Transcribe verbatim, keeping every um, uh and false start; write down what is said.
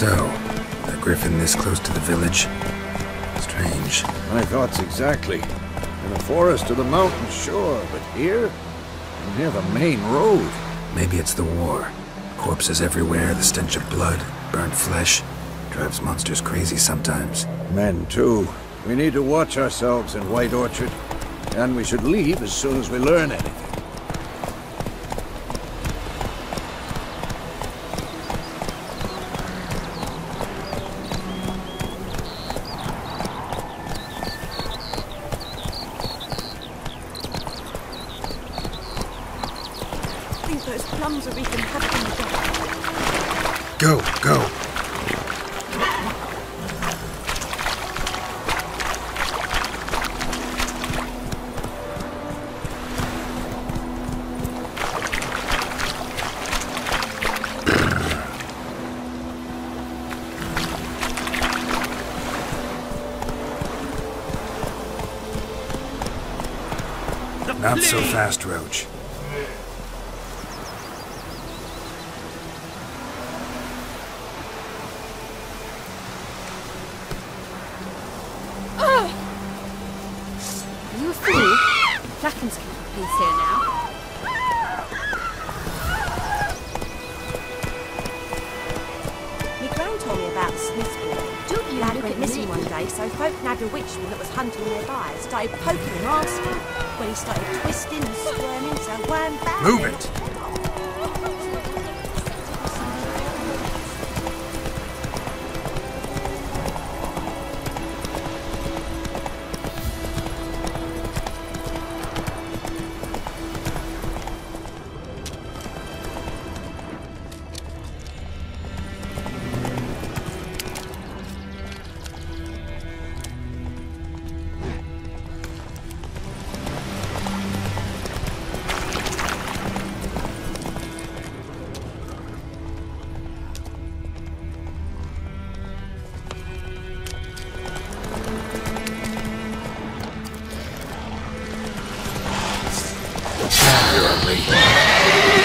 So, a griffin this close to the village? Strange. My thoughts exactly. In the forest or the mountains, sure, but here? Near the main road. Maybe it's the war. Corpses everywhere, the stench of blood, burnt flesh. Drives monsters crazy sometimes. Men, too. We need to watch ourselves in White Orchard. And we should leave as soon as we learn anything. Those plums are wreaking havoc in the dark. Go, go! Not so fast, Roach. Are you a fool? Flacken's keeping peace here now. My gran told me about the Smith's boy. Don't you lad went missing one day, so folk nabbed a witchman that was hunting nearby. Started poking him, asking. When he started twisting and squirming, so wham bam. Move it! You're a lady.